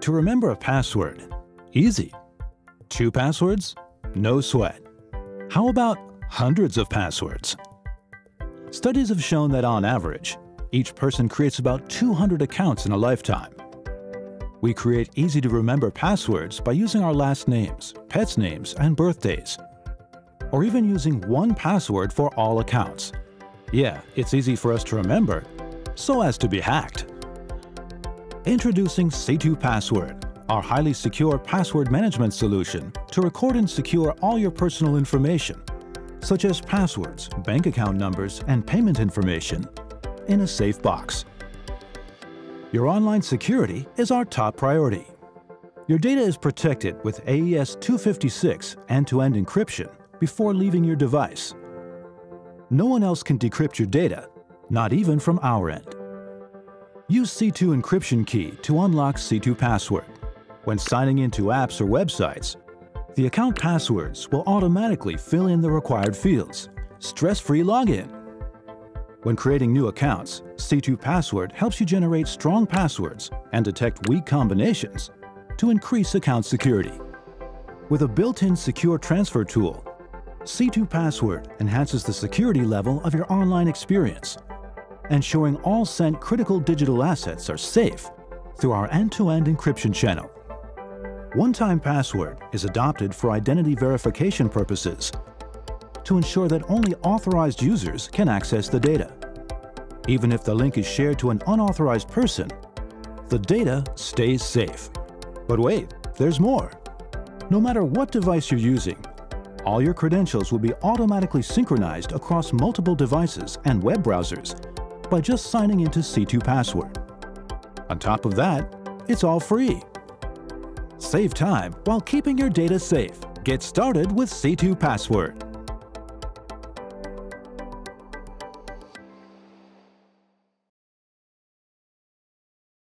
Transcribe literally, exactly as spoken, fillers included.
To remember a password, easy. Two passwords? No sweat. How about hundreds of passwords? Studies have shown that on average, each person creates about two hundred accounts in a lifetime. We create easy-to-remember passwords by using our last names, pets' names, and birthdays, or even using one password for all accounts. Yeah, it's easy for us to remember, so as to be hacked. Introducing C two Password, our highly secure password management solution to record and secure all your personal information, such as passwords, bank account numbers, and payment information, in a safe box. Your online security is our top priority. Your data is protected with A E S two fifty-six end-to-end encryption before leaving your device. No one else can decrypt your data, not even from our end. Use C two Encryption Key to unlock C two Password. When signing into apps or websites, the account passwords will automatically fill in the required fields. Stress-free login. When creating new accounts, C two Password helps you generate strong passwords and detect weak combinations to increase account security. With a built-in secure transfer tool, C two Password enhances the security level of your online experience, ensuring all sent critical digital assets are safe through our end-to-end encryption channel. One-time password is adopted for identity verification purposes to ensure that only authorized users can access the data. Even if the link is shared to an unauthorized person, the data stays safe. But wait, there's more. No matter what device you're using, all your credentials will be automatically synchronized across multiple devices and web browsers by just signing into C two Password. On top of that, it's all free. Save time while keeping your data safe. Get started with C two Password.